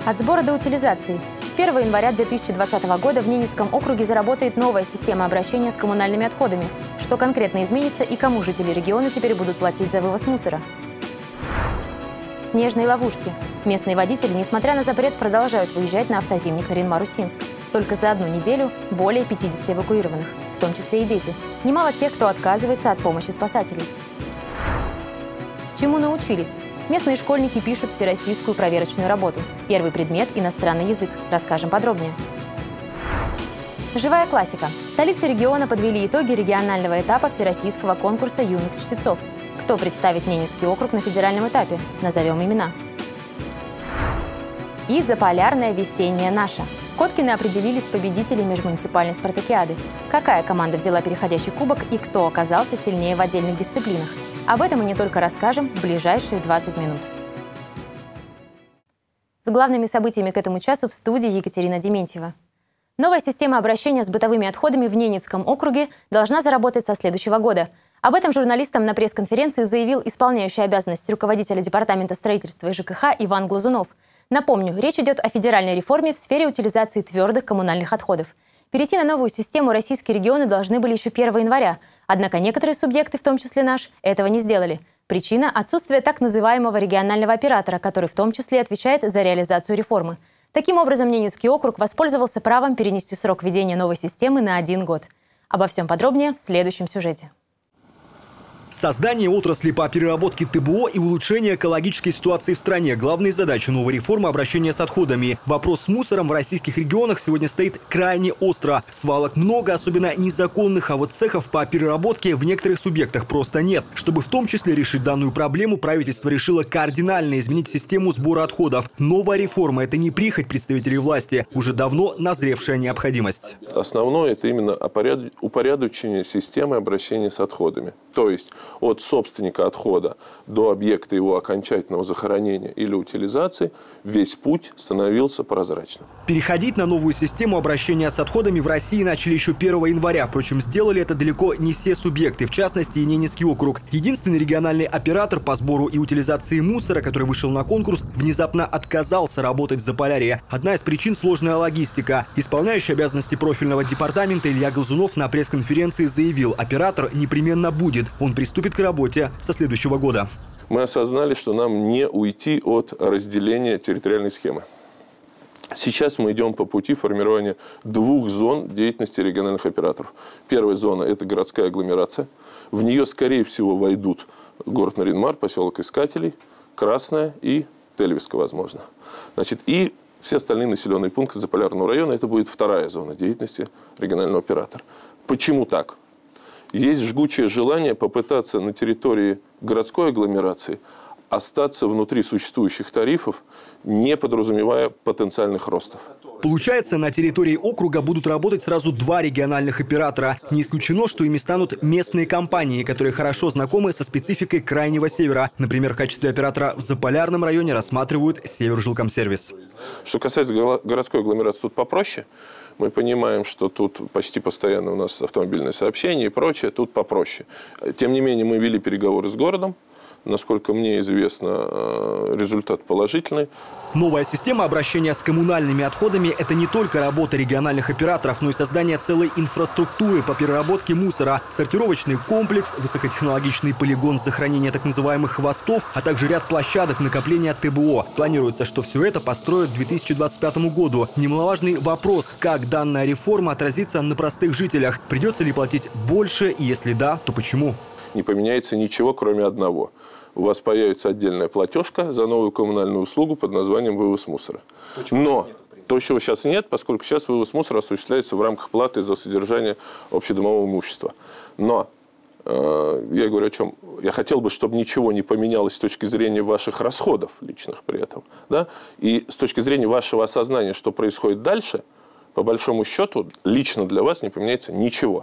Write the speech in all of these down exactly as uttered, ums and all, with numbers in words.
От сбора до утилизации. С первого января две тысячи двадцатого года в Ненецком округе заработает новая система обращения с коммунальными отходами. Что конкретно изменится и кому жители региона теперь будут платить за вывоз мусора? Снежные ловушки. Местные водители, несмотря на запрет, продолжают выезжать на автозимник Нарьян-Мар-Устинск. Только за одну неделю более пятидесяти эвакуированных, в том числе и дети. Немало тех, кто отказывается от помощи спасателей. Чему научились? Местные школьники пишут всероссийскую проверочную работу. Первый предмет – иностранный язык. Расскажем подробнее. Живая классика. Столицы региона подвели итоги регионального этапа всероссийского конкурса юных чтецов. Кто представит Ненецкий округ на федеральном этапе? Назовем имена. И заполярная весенняя наша. В Коткино определились победители межмуниципальной спартакиады. Какая команда взяла переходящий кубок и кто оказался сильнее в отдельных дисциплинах? Об этом мы не только расскажем в ближайшие двадцать минут. С главными событиями к этому часу в студии Екатерина Дементьева. Новая система обращения с бытовыми отходами в Ненецком округе должна заработать со следующего года. Об этом журналистам на пресс-конференции заявил исполняющий обязанности руководителя департамента строительства и ЖКХ Иван Глазунов. Напомню, речь идет о федеральной реформе в сфере утилизации твердых коммунальных отходов. Перейти на новую систему российские регионы должны были еще первого января. Однако некоторые субъекты, в том числе наш, этого не сделали. Причина – отсутствие так называемого регионального оператора, который в том числе отвечает за реализацию реформы. Таким образом, Ненецкий округ воспользовался правом перенести срок введения новой системы на один год. Обо всем подробнее в следующем сюжете. Создание отрасли по переработке ТБО и улучшение экологической ситуации в стране – главные задачи новой реформы обращения с отходами. Вопрос с мусором в российских регионах сегодня стоит крайне остро. Свалок много, особенно незаконных, а вот цехов по переработке в некоторых субъектах просто нет. Чтобы в том числе решить данную проблему, правительство решило кардинально изменить систему сбора отходов. Новая реформа – это не прихоть представителей власти, уже давно назревшая необходимость. Основное – это именно упорядочение системы обращения с отходами. То есть от собственника отхода до объекта его окончательного захоронения или утилизации весь путь становился прозрачным. Переходить на новую систему обращения с отходами в России начали еще первого января. Впрочем, сделали это далеко не все субъекты, в частности и Ненецкий округ. Единственный региональный оператор по сбору и утилизации мусора, который вышел на конкурс, внезапно отказался работать в Заполярье. Одна из причин – сложная логистика. Исполняющий обязанности профильного департамента Илья Глазунов на пресс-конференции заявил, оператор непременно будет. Он приступит к работе со следующего года. Мы осознали, что нам не уйти от разделения территориальной схемы. Сейчас мы идем по пути формирования двух зон деятельности региональных операторов. Первая зона – это городская агломерация. В нее, скорее всего, войдут город Нарьян-Мар, поселок Искателей, Красная и Тельвиска, возможно. Значит, и все остальные населенные пункты Заполярного района – это будет вторая зона деятельности регионального оператора. Почему так? Есть жгучее желание попытаться на территории городской агломерации остаться внутри существующих тарифов, не подразумевая потенциальных ростов. Получается, на территории округа будут работать сразу два региональных оператора. Не исключено, что ими станут местные компании, которые хорошо знакомы со спецификой Крайнего Севера. Например, в качестве оператора в Заполярном районе рассматривают Севержилкомсервис. Что касается городской агломерации, тут попроще. Мы понимаем, что тут почти постоянно у нас автомобильное сообщение и прочее, тут попроще. Тем не менее, мы вели переговоры с городом. Насколько мне известно, результат положительный. Новая система обращения с коммунальными отходами – это не только работа региональных операторов, но и создание целой инфраструктуры по переработке мусора, сортировочный комплекс, высокотехнологичный полигон захоронения так называемых хвостов, а также ряд площадок накопления ТБО. Планируется, что все это построят к две тысячи двадцать пятому году. Немаловажный вопрос, как данная реформа отразится на простых жителях. Придется ли платить больше, и если да, то почему? Не поменяется ничего, кроме одного. У вас появится отдельная платежка за новую коммунальную услугу под названием вывоз мусора. То, Но то, чего сейчас нет, поскольку сейчас вывоз мусора осуществляется в рамках платы за содержание общедомового имущества. Но э, я говорю о чем? Я хотел бы, чтобы ничего не поменялось с точки зрения ваших расходов личных при этом. Да? И с точки зрения вашего осознания, что происходит дальше, по большому счету, лично для вас не поменяется ничего.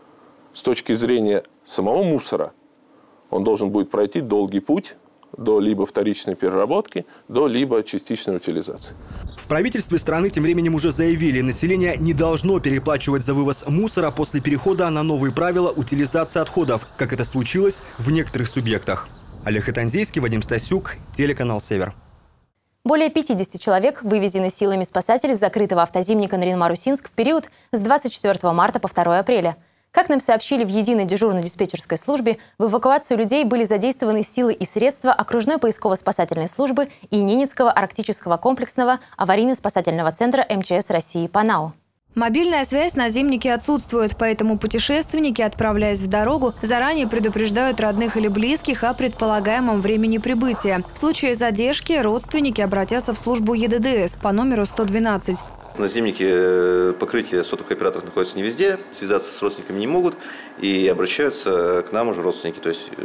С точки зрения самого мусора, он должен будет пройти долгий путь до либо вторичной переработки, до либо частичной утилизации. В правительстве страны тем временем уже заявили, население не должно переплачивать за вывоз мусора после перехода на новые правила утилизации отходов, как это случилось в некоторых субъектах. Олег Итанзейский, Вадим Стасюк, телеканал «Север». Более пятидесяти человек вывезены силами спасателей с закрытого автозимника Нарьян-Мар-Усинск в период с двадцать четвёртого марта по второе апреля. Как нам сообщили в единой дежурно-диспетчерской службе, в эвакуацию людей были задействованы силы и средства окружной поисково-спасательной службы и Ненецкого арктического комплексного аварийно-спасательного центра эм че эс России ПАНАУ. Мобильная связь на зимнике отсутствует, поэтому путешественники, отправляясь в дорогу, заранее предупреждают родных или близких о предполагаемом времени прибытия. В случае задержки родственники обратятся в службу е дэ дэ эс по номеру сто двенадцать. На зимнике покрытие сотовых операторов находится не везде, связаться с родственниками не могут и обращаются к нам уже родственники. То есть,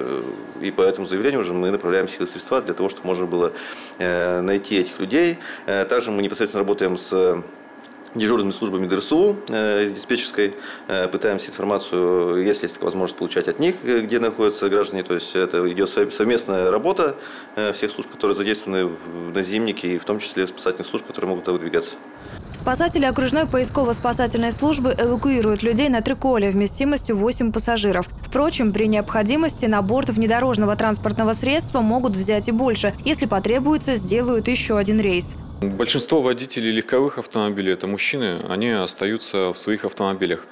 и по этому заявлению уже мы направляем силы и средства для того, чтобы можно было найти этих людей. Также мы непосредственно работаем с дежурными службами дэ эр эс у, э, диспетчерской, э, пытаемся информацию, если есть возможность, получать от них, где находятся граждане. То есть это идет совместная работа э, всех служб, которые задействованы в, на зимнике, и в том числе спасательных служб, которые могут туда выдвигаться. Спасатели окружной поисково-спасательной службы эвакуируют людей на триколе вместимостью восемь пассажиров. Впрочем, при необходимости на борт внедорожного транспортного средства могут взять и больше. Если потребуется, сделают еще один рейс. Большинство водителей легковых автомобилей – это мужчины, они остаются в своих автомобилях.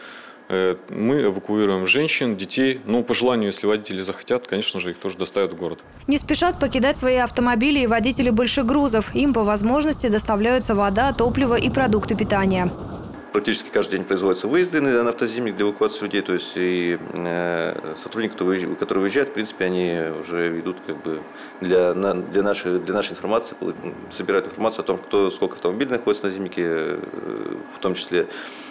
Мы эвакуируем женщин, детей. Ну, по желанию, если водители захотят, конечно же, их тоже доставят в город. Не спешат покидать свои автомобили и водители больших грузов. Им по возможности доставляются вода, топливо и продукты питания. Практически каждый день производятся выезды на автозимник для эвакуации людей. То есть и э, сотрудники, которые выезжают, в принципе, они уже ведут как бы для, для, нашей, для нашей информации, собирают информацию о том, кто, сколько автомобилей находится на зимнике, в том числе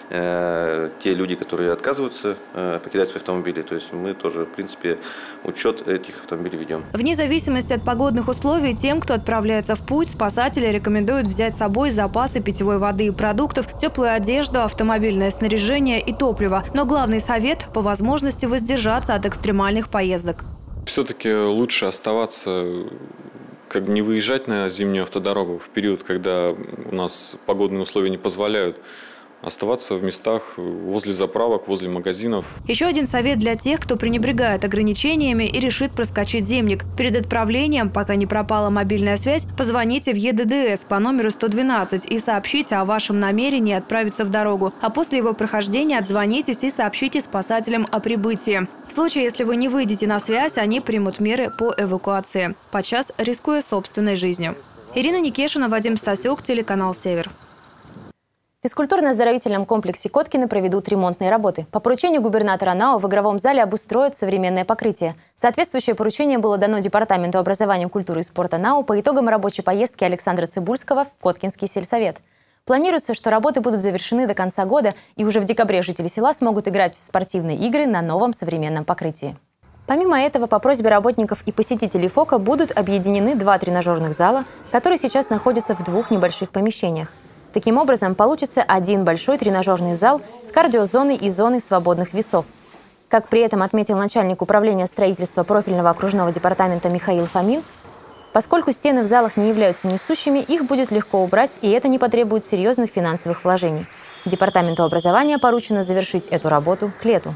э, те люди, которые отказываются э, покидать свои автомобили. То есть мы тоже, в принципе, учет этих автомобилей ведем. Вне зависимости от погодных условий, тем, кто отправляется в путь, спасатели рекомендуют взять с собой запасы питьевой воды и продуктов, теплую одежду, автомобильное снаряжение и топливо. Но главный совет – по возможности воздержаться от экстремальных поездок. Все-таки лучше оставаться, как бы не выезжать на зимнюю автодорогу в период, когда у нас погодные условия не позволяют. Оставаться в местах возле заправок, возле магазинов. Еще один совет для тех, кто пренебрегает ограничениями и решит проскочить зимник. Перед отправлением, пока не пропала мобильная связь, позвоните в е дэ дэ эс по номеру сто двенадцать и сообщите о вашем намерении отправиться в дорогу. А после его прохождения отзвонитесь и сообщите спасателям о прибытии. В случае, если вы не выйдете на связь, они примут меры по эвакуации, подчас рискуя собственной жизнью. Ирина Никешина, Вадим Стасюк, телеканал «Север». В физкультурно-оздоровительном комплексе Коткины проведут ремонтные работы. По поручению губернатора НАО в игровом зале обустроят современное покрытие. Соответствующее поручение было дано Департаменту образования, культуры и спорта НАО по итогам рабочей поездки Александра Цибульского в Коткинский сельсовет. Планируется, что работы будут завершены до конца года, и уже в декабре жители села смогут играть в спортивные игры на новом современном покрытии. Помимо этого, по просьбе работников и посетителей ФОКа будут объединены два тренажерных зала, которые сейчас находятся в двух небольших помещениях. Таким образом, получится один большой тренажерный зал с кардиозоной и зоной свободных весов. Как при этом отметил начальник управления строительства профильного окружного департамента Михаил Фомин, поскольку стены в залах не являются несущими, их будет легко убрать, и это не потребует серьезных финансовых вложений. Департаменту образования поручено завершить эту работу к лету.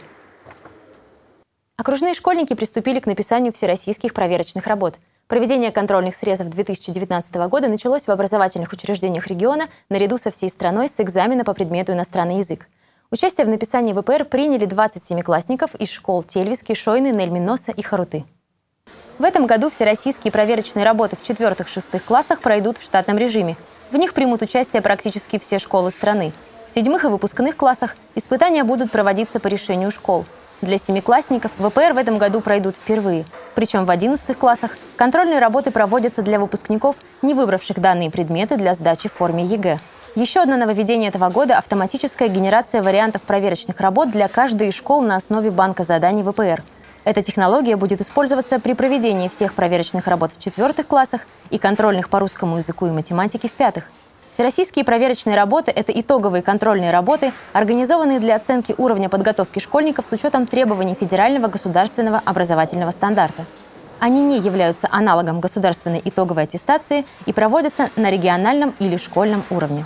Окружные школьники приступили к написанию всероссийских проверочных работ. Проведение контрольных срезов две тысячи девятнадцатого года началось в образовательных учреждениях региона наряду со всей страной с экзамена по предмету иностранный язык. Участие в написании вэ пэ эр приняли двадцать семиклассников из школ Тельвиски, Шойны, Нельминоса и Харуты. В этом году всероссийские проверочные работы в четвертых-шестых классах пройдут в штатном режиме. В них примут участие практически все школы страны. В седьмых и выпускных классах испытания будут проводиться по решению школ. Для семиклассников вэ пэ эр в этом году пройдут впервые. Причем в одиннадцатых классах контрольные работы проводятся для выпускников, не выбравших данные предметы для сдачи в форме е гэ. Еще одно нововведение этого года – автоматическая генерация вариантов проверочных работ для каждой из школ на основе банка заданий вэ пэ эр. Эта технология будет использоваться при проведении всех проверочных работ в четвертых классах и контрольных по русскому языку и математике в пятых. Всероссийские проверочные работы – это итоговые контрольные работы, организованные для оценки уровня подготовки школьников с учетом требований федерального государственного образовательного стандарта. Они не являются аналогом государственной итоговой аттестации и проводятся на региональном или школьном уровне.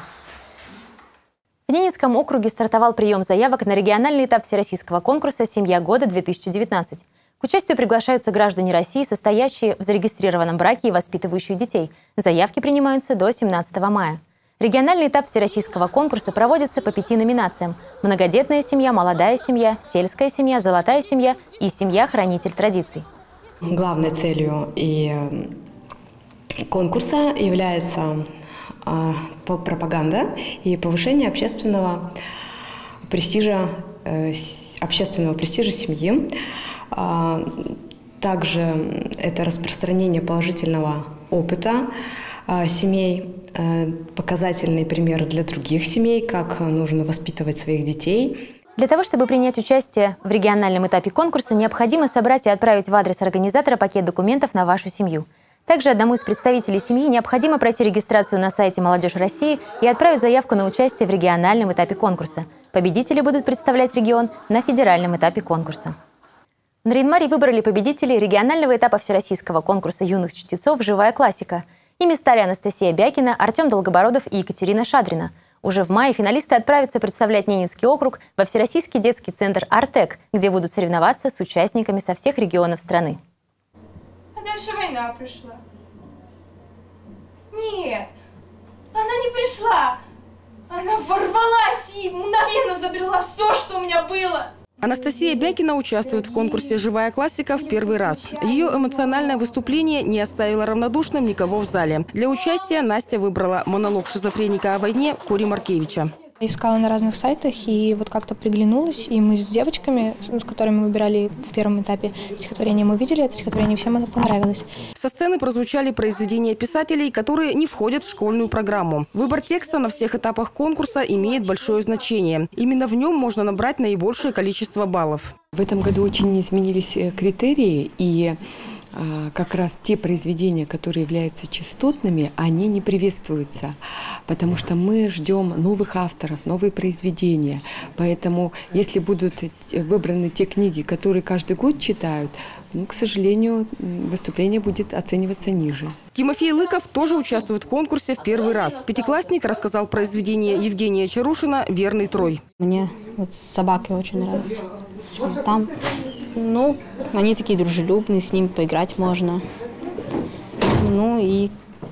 В Ненецком округе стартовал прием заявок на региональный этап всероссийского конкурса «Семья года-две тысячи девятнадцать». К участию приглашаются граждане России, состоящие в зарегистрированном браке и воспитывающие детей. Заявки принимаются до семнадцатого мая. Региональный этап всероссийского конкурса проводится по пяти номинациям: многодетная семья, молодая семья, сельская семья, золотая семья и семья-хранитель традиций. Главной целью и конкурса является пропаганда и повышение общественного престижа, общественного престижа семьи. Также это распространение положительного опыта семей, показательные примеры для других семей, как нужно воспитывать своих детей. Для того, чтобы принять участие в региональном этапе конкурса, необходимо собрать и отправить в адрес организатора пакет документов на вашу семью. Также одному из представителей семьи необходимо пройти регистрацию на сайте «Молодежь России» и отправить заявку на участие в региональном этапе конкурса. Победители будут представлять регион на федеральном этапе конкурса. В Нарьян-Маре выбрали победителей регионального этапа всероссийского конкурса юных чтецов «Живая классика». Ими стали Анастасия Бякина, Артем Долгобородов и Екатерина Шадрина. Уже в мае финалисты отправятся представлять Ненецкий округ во Всероссийский детский центр «Артек», где будут соревноваться с участниками со всех регионов страны. А дальше война пришла. Нет, она не пришла. Она ворвалась и мгновенно забрала все, что у меня было. Анастасия Бякина участвует в конкурсе «Живая классика» в первый раз. Ее эмоциональное выступление не оставило равнодушным никого в зале. Для участия Настя выбрала монолог шизофреника о войне Кори Маркевича. Искала на разных сайтах и вот как-то приглянулась. И мы с девочками, с которыми мы выбирали в первом этапе стихотворение, мы увидели это стихотворение, всем оно понравилось. Со сцены прозвучали произведения писателей, которые не входят в школьную программу. Выбор текста на всех этапах конкурса имеет большое значение. Именно в нем можно набрать наибольшее количество баллов. В этом году очень изменились критерии, и как раз те произведения, которые являются частотными, они не приветствуются, потому что мы ждем новых авторов, новые произведения. Поэтому, если будут выбраны те книги, которые каждый год читают, ну, к сожалению, выступление будет оцениваться ниже. Тимофей Лыков тоже участвует в конкурсе в первый раз. Пятиклассник рассказал произведение Евгения Чарушина «Верный Трой». Мне вот собаки очень нравятся. Там, ну, они такие дружелюбные, с ними поиграть можно. Ну и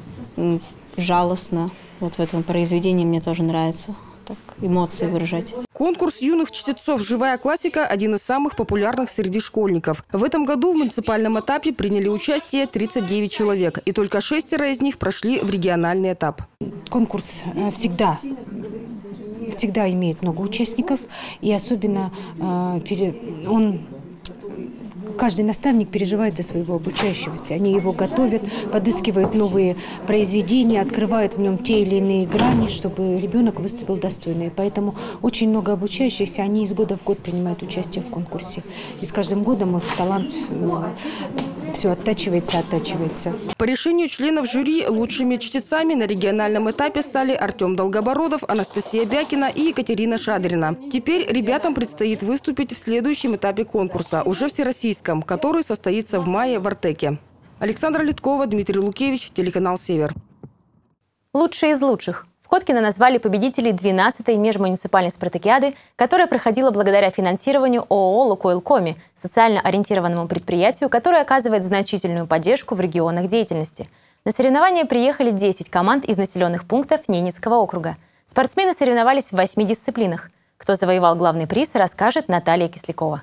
жалостно. Вот в этом произведении мне тоже нравится так эмоции выражать. Конкурс юных чтецов «Живая классика» – один из самых популярных среди школьников. В этом году в муниципальном этапе приняли участие тридцать девять человек, и только шестеро из них прошли в региональный этап. Конкурс всегда, всегда имеет много участников, и особенно э, он... Каждый наставник переживает за своего обучающегося. Они его готовят, подыскивают новые произведения, открывают в нем те или иные грани, чтобы ребенок выступил достойно. И поэтому очень много обучающихся, они из года в год принимают участие в конкурсе. И с каждым годом их талант ну, все оттачивается, оттачивается. По решению членов жюри лучшими чтецами на региональном этапе стали Артем Долгобородов, Анастасия Бякина и Екатерина Шадрина. Теперь ребятам предстоит выступить в следующем этапе конкурса, уже всероссийском, который состоится в мае в Артеке. Александра Литкова, Дмитрий Лукевич, телеканал «Север». Лучшие из лучших. В Коткино назвали победителей двенадцатой межмуниципальной спартакиады, которая проходила благодаря финансированию ООО «Лукойл Коми», социально ориентированному предприятию, которое оказывает значительную поддержку в регионах деятельности. На соревнования приехали десять команд из населенных пунктов Ненецкого округа. Спортсмены соревновались в восьми дисциплинах. Кто завоевал главный приз, расскажет Наталья Кислякова.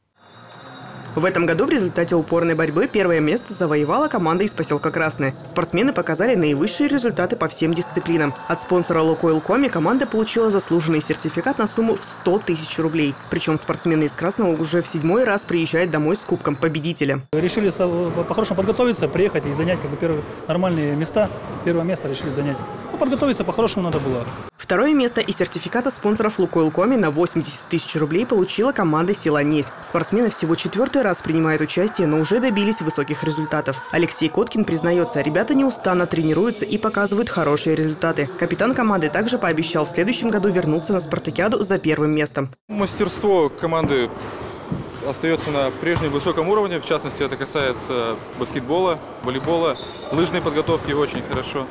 В этом году в результате упорной борьбы первое место завоевала команда из поселка Красное. Спортсмены показали наивысшие результаты по всем дисциплинам. От спонсора «Лукойл Коми» команда получила заслуженный сертификат на сумму в сто тысяч рублей. Причем спортсмены из Красного уже в седьмой раз приезжают домой с кубком победителя. Решили по-хорошему подготовиться, приехать и занять как бы первые нормальные места. Первое место решили занять. Ну, подготовиться по-хорошему надо было. Второе место и сертификат от спонсоров «Лукойл Коми» на восемьдесят тысяч рублей получила команда села Несь. Спортсмены всего четвертый раз принимают участие, но уже добились высоких результатов. Алексей Коткин признается, ребята неустанно тренируются и показывают хорошие результаты. Капитан команды также пообещал в следующем году вернуться на спартакиаду за первым местом. Мастерство команды остается на прежнем высоком уровне. В частности, это касается баскетбола, волейбола, лыжной подготовки очень хорошо.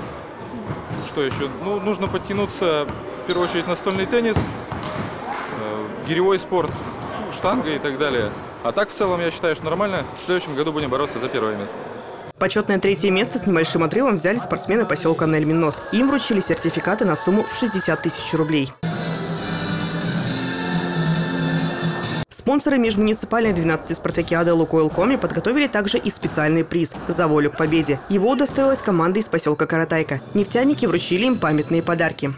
Что еще? Ну, нужно подтянуться, в первую очередь, настольный теннис, э, гиревой спорт, штанга и так далее. А так, в целом, я считаю, что нормально. В следующем году будем бороться за первое место. Почетное третье место с небольшим отрывом взяли спортсмены поселка Нель-Миннос. Им вручили сертификаты на сумму в шестьдесят тысяч рублей. Спонсоры межмуниципальной двенадцатой спартакиады «Лукойл Коми» подготовили также и специальный приз за волю к победе. Его удостоилась команда из поселка Каратайка. Нефтяники вручили им памятные подарки.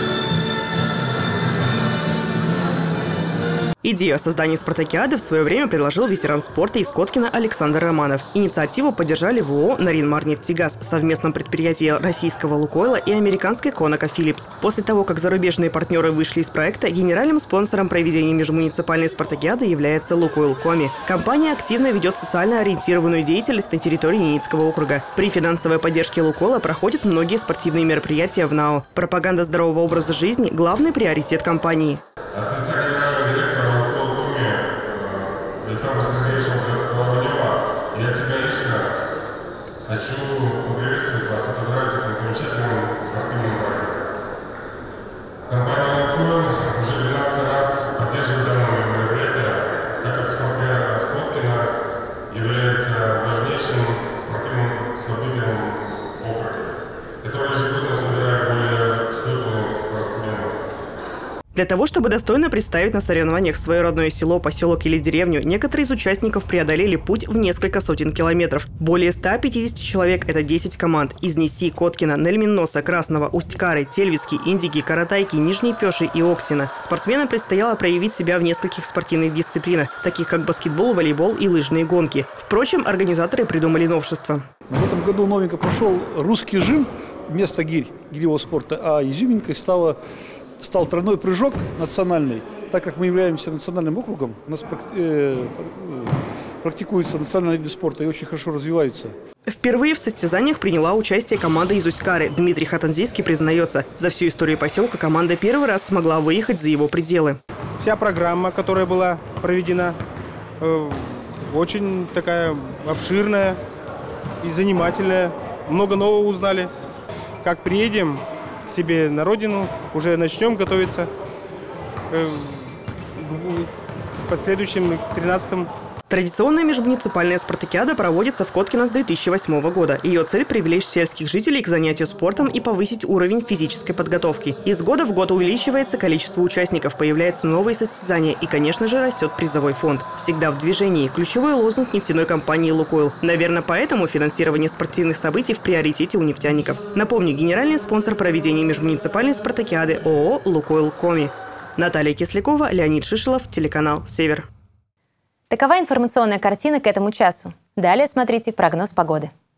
Идею о создании спартакиады в свое время предложил ветеран спорта из Коткина Александр Романов. Инициативу поддержали в ООО «Наринмарнефтегаз», совместном предприятии российского «Лукойла» и американской «Коноко-Филлипс». После того, как зарубежные партнеры вышли из проекта, генеральным спонсором проведения межмуниципальной спартакиады является «Лукойл Коми». Компания активно ведет социально ориентированную деятельность на территории Ненецкого округа. При финансовой поддержке «Лукойла» проходят многие спортивные мероприятия в НАО. Пропаганда здорового образа жизни – главный приоритет компании. Александр Сергеевич Головнева, я тебя лично хочу поприветствовать вас и поздравить с этим замечательным спортивным праздником. Компания «Лукойл» уже двенадцатый раз поддерживает данное мероприятие, так как спартакиада в Коткино является важнейшим спортивным событием в округе, которое ежегодно собирает более сотни спортсменов. Для того, чтобы достойно представить на соревнованиях свое родное село, поселок или деревню, некоторые из участников преодолели путь в несколько сотен километров. Более ста пятидесяти человек – это десять команд из Неси, Коткина, Нель-Минноса, Красного, Усть-Кары, Тельвиски, Индиги, Каратайки, Нижней Пеши и Оксина. Спортсменам предстояло проявить себя в нескольких спортивных дисциплинах, таких как баскетбол, волейбол и лыжные гонки. Впрочем, организаторы придумали новшество. В этом году новенько прошел русский жим вместо гирь, гиревого спорта, а изюминкой стало... стал тройной прыжок национальный. Так как мы являемся национальным округом, у нас практикуется национальный вид спорта и очень хорошо развиваются. Впервые в состязаниях приняла участие команда из Усть-Кары. Дмитрий Хатанзийский признается, за всю историю поселка команда первый раз смогла выехать за его пределы. Вся программа, которая была проведена, очень такая обширная и занимательная. Много нового узнали. Как приедем к себе на родину, уже начнем готовиться к последующим, к тринадцатым. Традиционная межмуниципальная спартакиада проводится в Коткино с две тысячи восьмого года. Ее цель – привлечь сельских жителей к занятию спортом и повысить уровень физической подготовки. Из года в год увеличивается количество участников, появляются новые состязания и, конечно же, растет призовой фонд. Всегда в движении. Ключевой лозунг нефтяной компании «Лукойл». Наверное, поэтому финансирование спортивных событий в приоритете у нефтяников. Напомню, генеральный спонсор проведения межмуниципальной спартакиады – ООО «Лукойл Коми». Наталья Кислякова, Леонид Шишелов, телеканал «Север». Такова информационная картина к этому часу. Далее смотрите прогноз погоды.